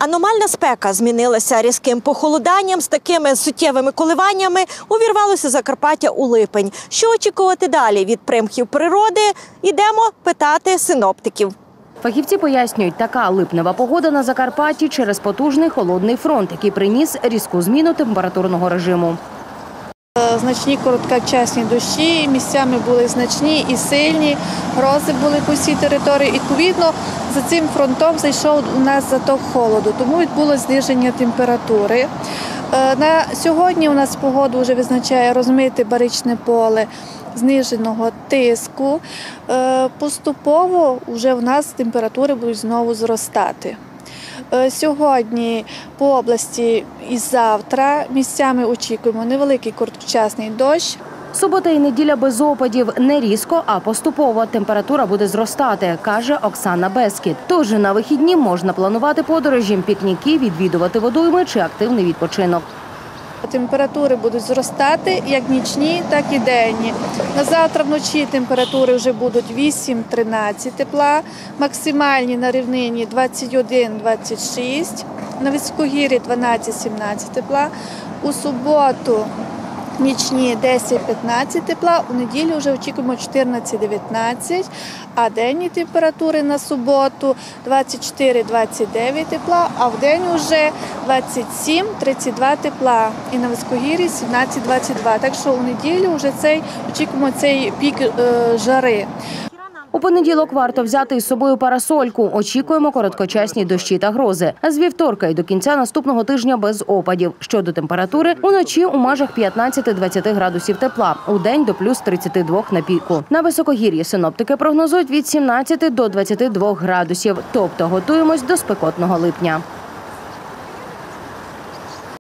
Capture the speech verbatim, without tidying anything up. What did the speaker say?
Аномальна спека змінилася різким похолоданням. З такими суттєвими коливаннями увірвалося Закарпаття у липень. Що очікувати далі від примхів природи? Ідемо питати синоптиків. Фахівці пояснюють, така липнева погода на Закарпатті через потужний холодний фронт, який приніс різку зміну температурного режиму. Значні короткочасні дощі, місцями були значні і сильні, грози були по всій території. Відповідно, за цим фронтом зайшов у нас заток холоду, тому відбулося зниження температури. На сьогодні у нас погоду вже визначає розмите баричне поле зниженого тиску. Поступово вже в нас температури будуть знову зростати. Сьогодні по області і завтра місцями очікуємо невеликий короткочасний дощ. Субота і неділя без опадів. Не різко, а поступово температура буде зростати, каже Оксана Бескід. Тож на вихідні можна планувати подорожі, пікніки, відвідувати водойми чи активний відпочинок. Температури будуть зростати як нічні, так і денні. На завтра вночі температури вже будуть вісім-тринадцять тепла, максимальні на рівнині двадцять один - двадцять шість, на високогір'ї дванадцять-сімнадцять тепла, у суботу нічні десять-п'ятнадцять тепла, у неділю вже очікуємо чотирнадцять-дев'ятнадцять, а денні температури на суботу двадцять чотири - двадцять дев'ять тепла, а в день вже двадцять сім - тридцять два тепла і на високогір'ї сімнадцять - двадцять два. Так що у неділю вже цей, очікуємо цей пік е, жари. У понеділок варто взяти із собою парасольку. Очікуємо короткочасні дощі та грози. А з вівторка і до кінця наступного тижня без опадів. Щодо температури, уночі у межах п'ятнадцяти-двадцяти градусів тепла, у день до плюс тридцяти двох на піку. На високогір'ї синоптики прогнозують від сімнадцяти до двадцяти двох градусів. Тобто готуємось до спекотного липня.